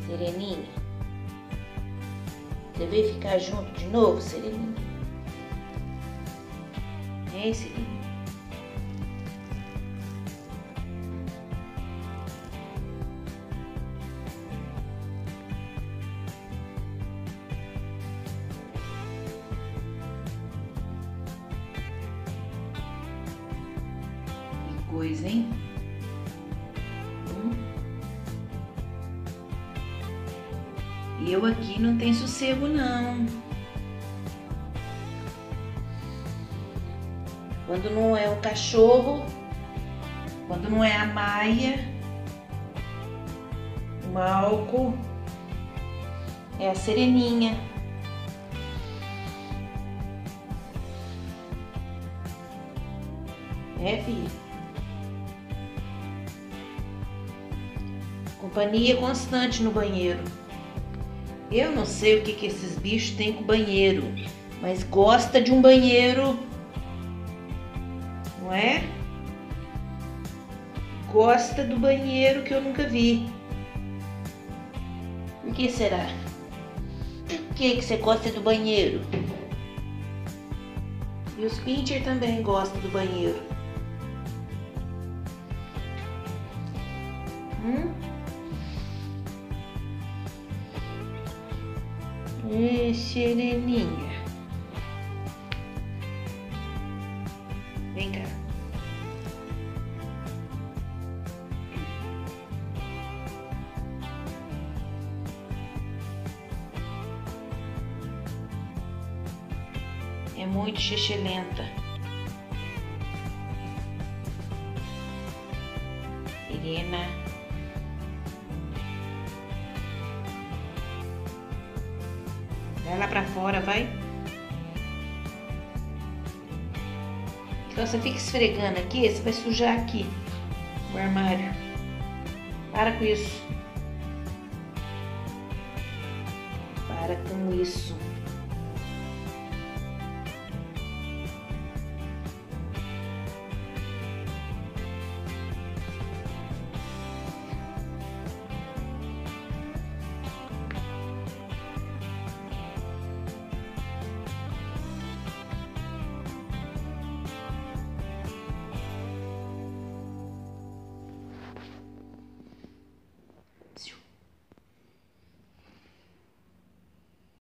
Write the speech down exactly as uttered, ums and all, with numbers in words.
Sereninha. Você veio ficar junto de novo, Sereninha? Hein, Sereninha? Que coisa, hein? Hum? Eu aqui não tenho sossego, não. Quando não é o cachorro, quando não é a Maia, o Malco, é a Sereninha. É, filha? Companhia constante no banheiro. Eu não sei o que, que esses bichos têm com o banheiro, mas gosta de um banheiro, não é? Gosta do banheiro que eu nunca vi. Por que será? Por que, que você gosta do banheiro? E os pincher também gostam do banheiro. Hum? E Sereninha. Vem cá. É muito xixelenta. Serena. Vai lá pra fora, vai. Então você fica esfregando aqui, você vai sujar aqui o armário. Para com isso. Para com isso.